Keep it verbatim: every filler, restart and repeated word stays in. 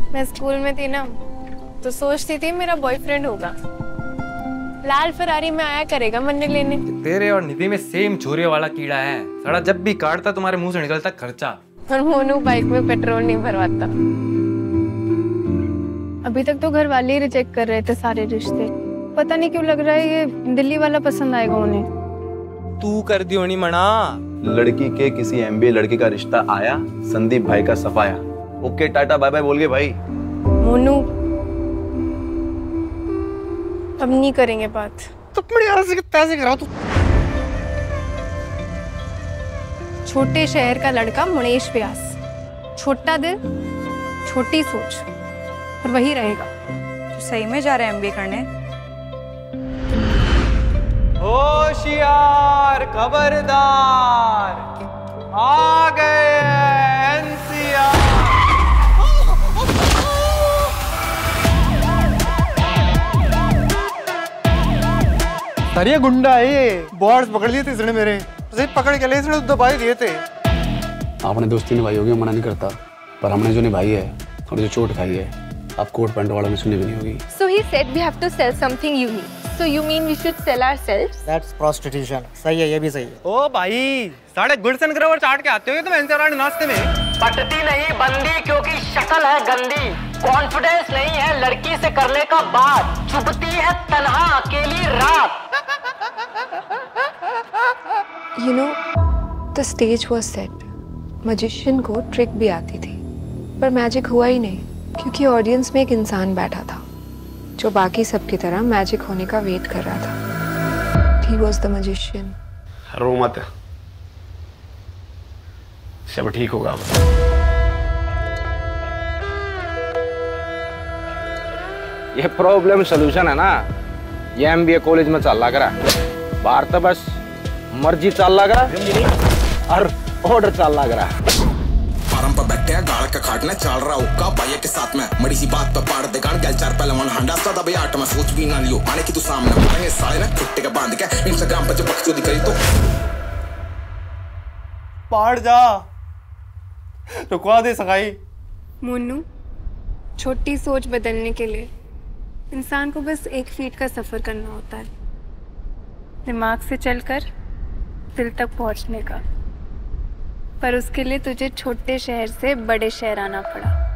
मैं स्कूल में थी ना तो सोचती थी मेरा बॉयफ्रेंड होगा, लाल फरारी में आया करेगा मन्ने लेने। तेरे और निधि में सेम छुरे वाला कीड़ा है, साला जब भी काटता तुम्हारे मुंह से निकलता खर्चा। और मोनू बाइक में पेट्रोल नहीं भरवाता। अभी तक तो घर वाले ही रिजेक्ट कर रहे थे सारे रिश्ते, पता नहीं क्यों लग रहा है ये दिल्ली वाला पसंद आएगा उन्हें। तू कर दियो नहीं मना। लड़की के किसी एमबीए लड़के का रिश्ता आया, संदीप भाई का सफाया। ओके टाटा बाय बाय बोल गए भाई। मोनू अब नहीं करेंगे बात। तो पैसे गिराओ तू। छोटे शहर का लड़का मुनेश व्यास, छोटा दिल छोटी सोच, और वही रहेगा। तो सही में जा रहे हैं एमबीए करने? होशियार खबरदार, आ गए एनसीआर। अरे गुंडा है ये, बॉर्ड्स पकड़ लिए थे इसने मेरे, उसे पकड़ के ले इसने तो दबाई दिए थे। आपने दोस्ती निभाई होगी, मना नहीं करता, पर हमने जो निभाई है और जो चोट खाई है आप कोट पैंट वालों ने सुनी भी नहीं होगी। So he said we have to sell something unique. So you mean we should sell ourselves? That's prostitution. सही है, ये भी सही है। ओ भाई, साढ़े गुड़सन ग्रोवर चाट के आते हो तुम एनसीआर नाश्ते में। पटती नहीं बंदी क्योंकि शक्ल है गंदी, कॉन्फिडेंस नहीं है लड़की से करने का बात, चुभती है तन्हा अकेली रात। You know, the stage was set. Magician को ट्रिक भी आती थी, पर मैजिक हुआ ही नहीं, क्योंकि ऑडियंस में एक इंसान बैठा था जो बाकी सबकी तरह मैजिक होने का वेट कर रहा था। He was the magician. रो मत, सब ठीक होगा। ये प्रॉब्लम सोल्यूशन है ना, ये एमबीए कॉलेज में चल रहा करा, बाहर तो बस मर्जी चल रहा करा और ऑर्डर चल रहा करा। फार्म पर बैठे हैं गाड़ का खाटने चल रहा हुक्का भाई के साथ में, मड़ी सी बात पे पाड़ दे गान गल चार पहले वन हंडा सा दबे आठ में सोच भी ना लियो, आने की तू सामने मारेंगे साले ना कुत्ते के बांध के इंस्टाग्राम पर जो बकचोदी करी तो पहाड़ जा, रुकवा दे सगाई। मोनू, छोटी सोच बदलने के लिए इंसान को बस एक फीट का सफर करना होता है, दिमाग से चलकर दिल तक पहुंचने का। पर उसके लिए तुझे छोटे शहर से बड़े शहर आना पड़ा।